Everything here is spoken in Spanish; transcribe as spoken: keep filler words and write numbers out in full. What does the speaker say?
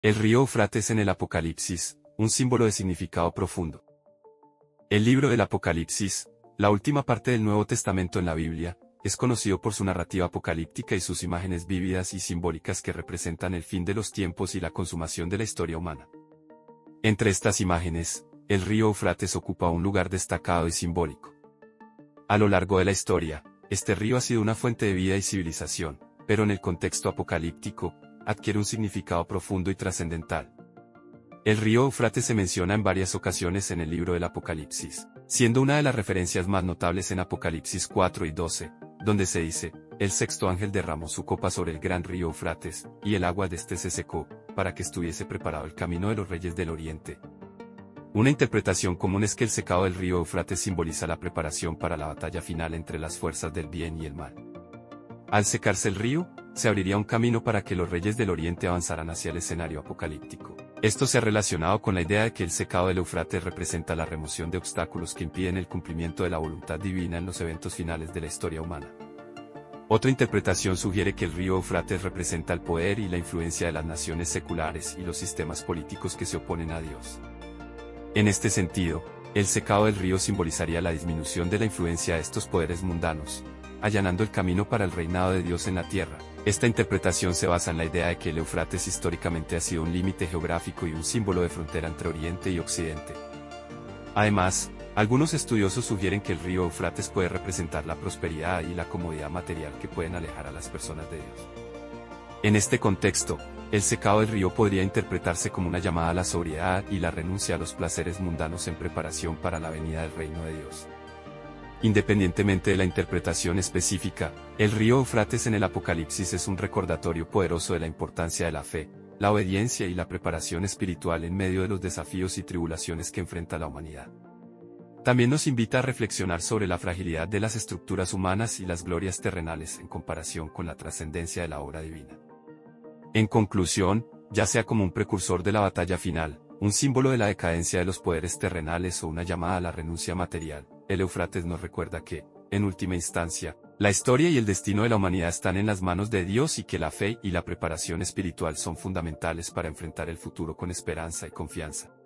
El río Eufrates en el Apocalipsis, un símbolo de significado profundo. El libro del Apocalipsis, la última parte del Nuevo Testamento en la Biblia, es conocido por su narrativa apocalíptica y sus imágenes vívidas y simbólicas que representan el fin de los tiempos y la consumación de la historia humana. Entre estas imágenes, el río Eufrates ocupa un lugar destacado y simbólico. A lo largo de la historia, este río ha sido una fuente de vida y civilización, pero en el contexto apocalíptico, adquiere un significado profundo y trascendental. El río Eufrates se menciona en varias ocasiones en el libro del Apocalipsis, siendo una de las referencias más notables en Apocalipsis cuatro y doce, donde se dice, el sexto ángel derramó su copa sobre el gran río Eufrates, y el agua de este se secó, para que estuviese preparado el camino de los reyes del oriente. Una interpretación común es que el secado del río Eufrates simboliza la preparación para la batalla final entre las fuerzas del bien y el mal. Al secarse el río, se abriría un camino para que los reyes del oriente avanzaran hacia el escenario apocalíptico. Esto se ha relacionado con la idea de que el secado del Eufrates representa la remoción de obstáculos que impiden el cumplimiento de la voluntad divina en los eventos finales de la historia humana. Otra interpretación sugiere que el río Eufrates representa el poder y la influencia de las naciones seculares y los sistemas políticos que se oponen a Dios. En este sentido, el secado del río simbolizaría la disminución de la influencia de estos poderes mundanos, allanando el camino para el reinado de Dios en la tierra. Esta interpretación se basa en la idea de que el Eufrates históricamente ha sido un límite geográfico y un símbolo de frontera entre Oriente y Occidente. Además, algunos estudiosos sugieren que el río Eufrates puede representar la prosperidad y la comodidad material que pueden alejar a las personas de Dios. En este contexto, el secado del río podría interpretarse como una llamada a la sobriedad y la renuncia a los placeres mundanos en preparación para la venida del reino de Dios. Independientemente de la interpretación específica, el río Eufrates en el Apocalipsis es un recordatorio poderoso de la importancia de la fe, la obediencia y la preparación espiritual en medio de los desafíos y tribulaciones que enfrenta la humanidad. También nos invita a reflexionar sobre la fragilidad de las estructuras humanas y las glorias terrenales en comparación con la trascendencia de la obra divina. En conclusión, ya sea como un precursor de la batalla final, un símbolo de la decadencia de los poderes terrenales o una llamada a la renuncia material, el Eufrates nos recuerda que, en última instancia, la historia y el destino de la humanidad están en las manos de Dios y que la fe y la preparación espiritual son fundamentales para enfrentar el futuro con esperanza y confianza.